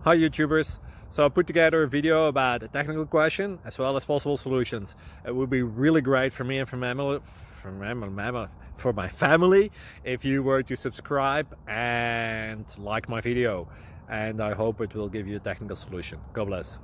Hi YouTubers! So I put together a video about a technical question as well as possible solutions. It would be really great for me and for my family if you were to subscribe and like my video, and I hope it will give you a technical solution. God bless.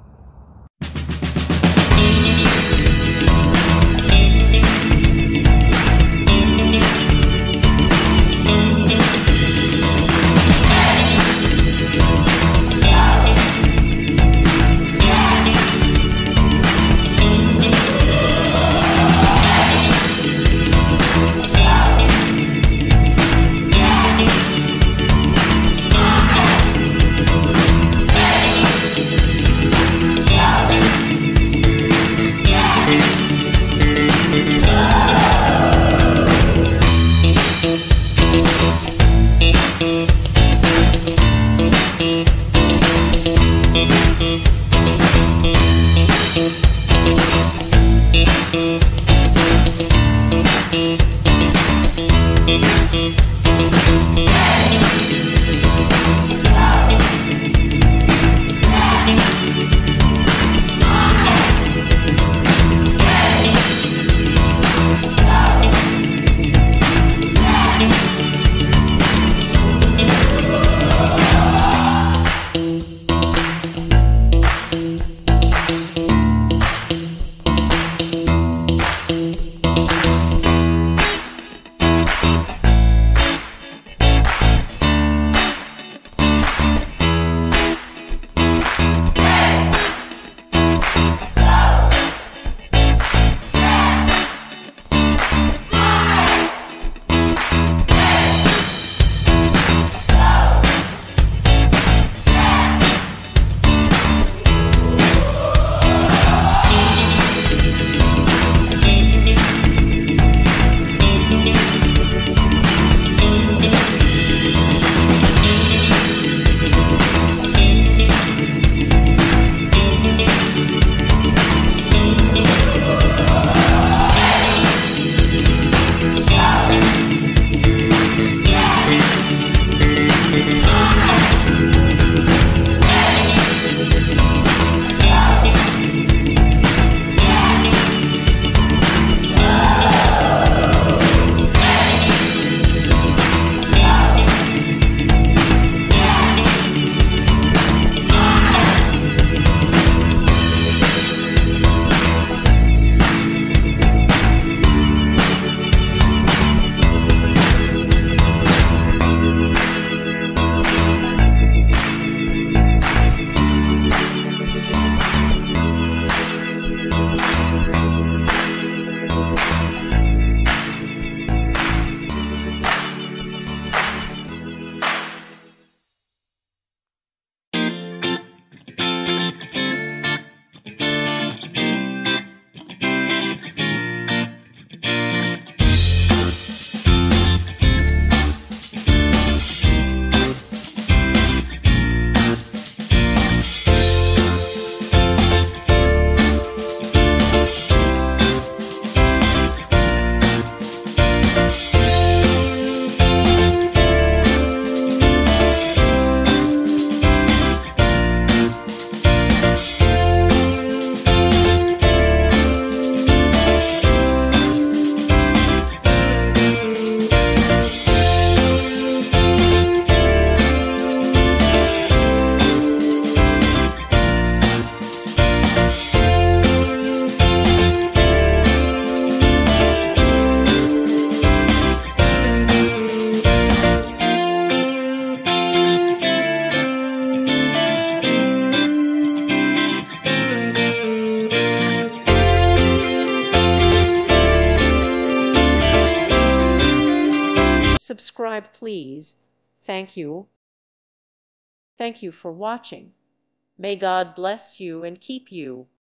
Subscribe, please. Thank you. Thank you for watching. May God bless you and keep you.